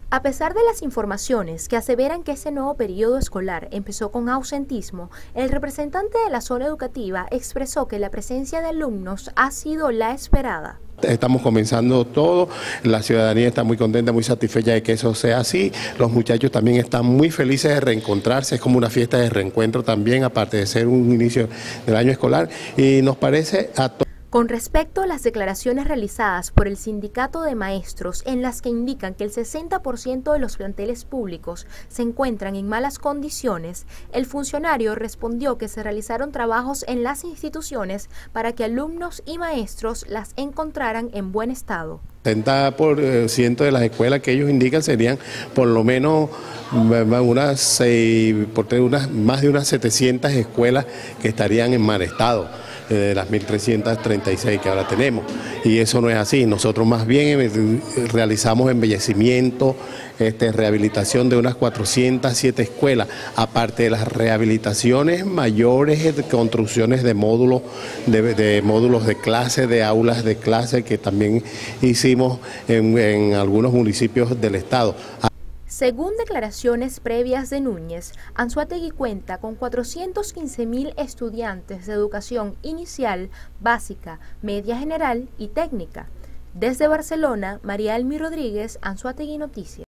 A pesar de las informaciones que aseveran que este nuevo periodo escolar empezó con ausentismo, el representante de la zona educativa expresó que la presencia de alumnos ha sido la esperada. Estamos comenzando todo, la ciudadanía está muy contenta, muy satisfecha de que eso sea así, los muchachos también están muy felices de reencontrarse, es como una fiesta de reencuentro también, aparte de ser un inicio del año escolar, y nos parece a todos. Con respecto a las declaraciones realizadas por el sindicato de maestros en las que indican que el 60% de los planteles públicos se encuentran en malas condiciones, el funcionario respondió que se realizaron trabajos en las instituciones para que alumnos y maestros las encontraran en buen estado. 60% de las escuelas que ellos indican serían por lo menos más de unas 700 escuelas que estarían en mal estado, de las 1.336 que ahora tenemos, y eso no es así. Nosotros más bien realizamos embellecimiento, rehabilitación de unas 407 escuelas, aparte de las rehabilitaciones mayores, construcciones de módulos, de módulos de clase, de aulas de clase que también hicimos en algunos municipios del estado. Según declaraciones previas de Núñez, Anzoátegui cuenta con 415.000 estudiantes de educación inicial, básica, media general y técnica. Desde Barcelona, María Elmi Rodríguez, Anzoátegui Noticias.